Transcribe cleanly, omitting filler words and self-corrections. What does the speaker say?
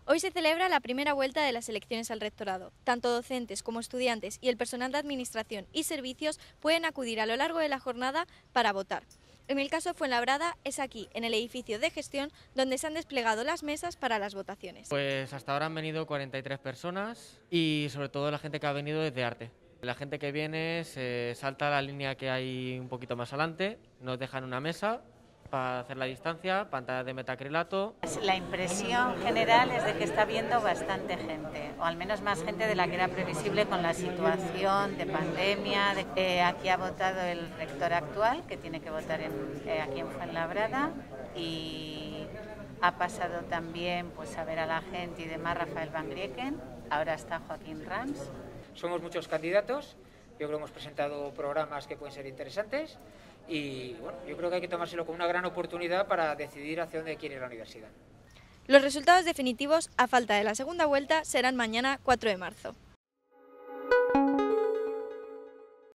Hoy se celebra la primera vuelta de las elecciones al rectorado. Tanto docentes como estudiantes y el personal de administración y servicios pueden acudir a lo largo de la jornada para votar. En el caso de Fuenlabrada es aquí, en el edificio de gestión, donde se han desplegado las mesas para las votaciones. Pues hasta ahora han venido 43 personas y sobre todo la gente que ha venido desde arte. La gente que viene se salta la línea que hay un poquito más adelante, nos dejan una mesa para hacer la distancia, pantalla de metacrilato. La impresión general es de que está viendo bastante gente, o al menos más gente de la que era previsible con la situación de pandemia. Aquí ha votado el rector actual, que tiene que votar aquí en Fuenlabrada, y ha pasado también pues, a ver a la gente y demás Rafael Van Grieken, ahora está Joaquín Rams. Somos muchos candidatos, yo creo que hemos presentado programas que pueden ser interesantes y bueno, yo creo que hay que tomárselo como una gran oportunidad para decidir hacia dónde quiere ir la universidad. Los resultados definitivos, a falta de la segunda vuelta, serán mañana 4 de marzo.